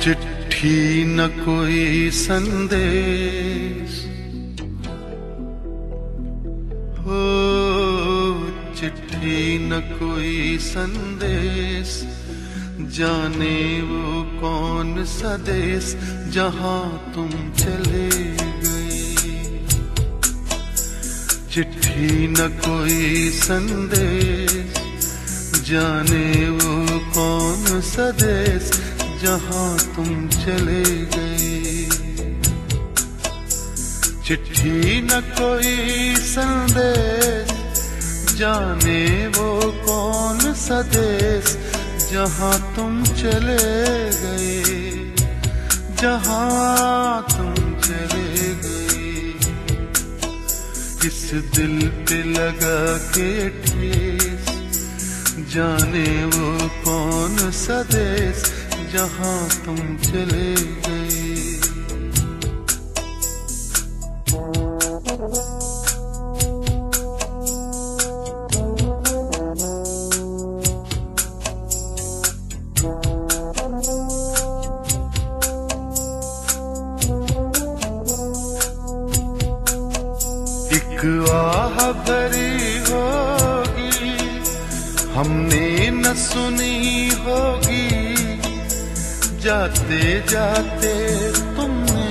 चिट्ठी न कोई संदेश हो, चिट्ठी न कोई संदेश, जाने वो कौन सा देश जहां तुम चले गए। चिट्ठी न कोई संदेश, जाने वो कौन सा देश जहां तुम चले गए। चिट्ठी न कोई संदेश, जाने वो कौन सा देश जहां तुम चले गए, जहां तुम चले गए। इस दिल पे लगा के ठेस, जाने वो कौन सा देश जहां तुम चले गए। एक आह भरी होगी, हमने न सुनी होगी, जाते जाते तुमने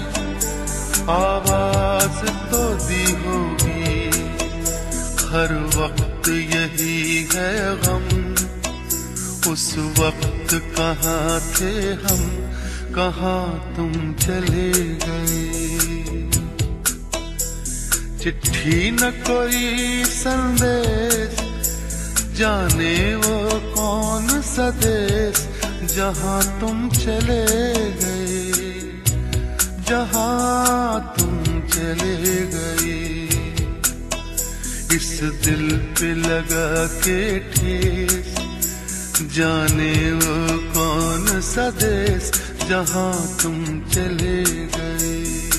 आवाज तो दी होगी। हर वक्त यही है गम, उस वक्त कहाँ थे हम, कहाँ तुम चले गए। चिट्ठी न कोई संदेश, जाने वो कौन सा देश जहां तुम चले गए, जहां तुम चले गए। इस दिल पे लगा के ठेस, जाने वो कौन सा देश जहां तुम चले गए।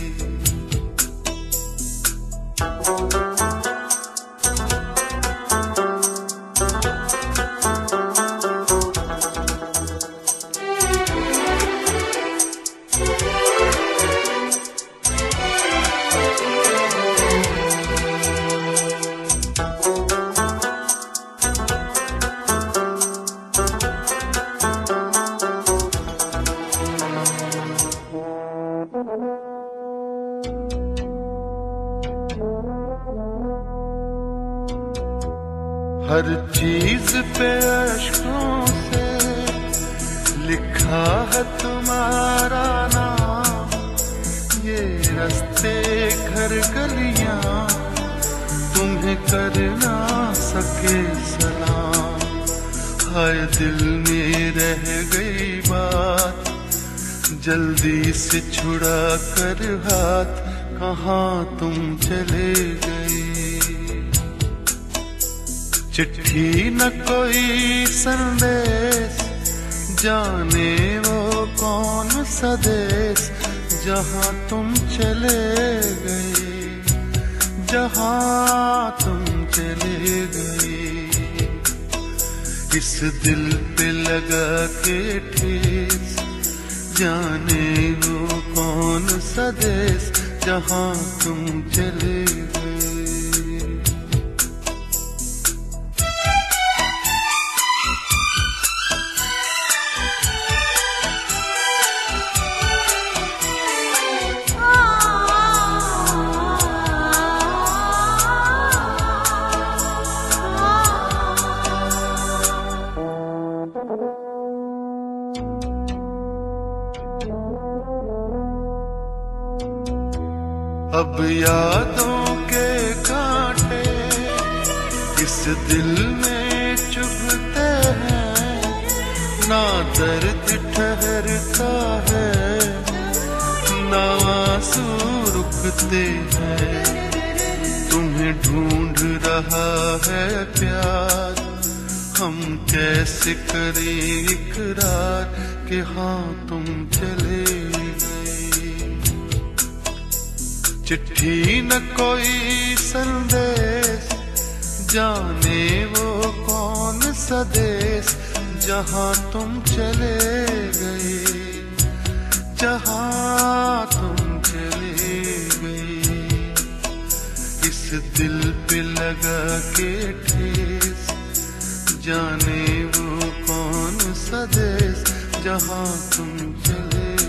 हर चीज पे अश्कों से लिखा है तुम्हारा नाम, ये रास्ते घर गलियां तुम्हें कर ना सके सलाम। हाय दिल में रह गई बात, जल्दी से छुड़ा कर हाथ, कहाँ तुम चले गए। चिट्ठी न कोई संदेश, जाने वो कौन सा देश जहां तुम चले गए, जहां तुम चले गए। इस दिल पे लगा के ठेस, जाने वो कौन सा देश जहां तुम चले गए। अब यादों के कांटे इस दिल में चुभते हैं, ना दर्द ठहरता है, ना आंसू रुकते हैं। तुम्हें ढूंढ रहा है प्यार, हम कैसे करें इकरार कि हाँ तुम चले गए। चिट्ठी न कोई संदेश, जाने वो कौन सा देश जहां तुम चले गए, जहाँ तुम चले गए। इस दिल पे लगा के ठेस, जाने वो कौन सा देश जहाँ तुम चले गए।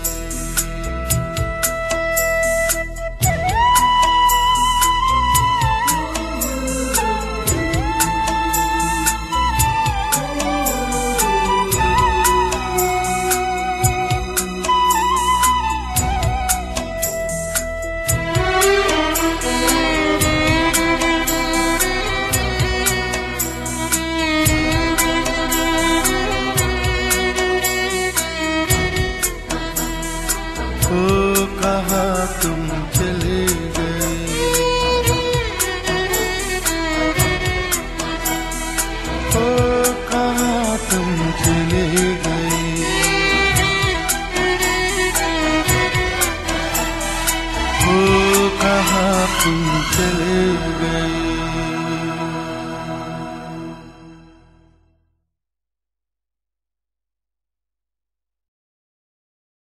ओ कहाँ तुम चले गए, ओ कहाँ तुम चले गए, ओ कहाँ तुम चले गए।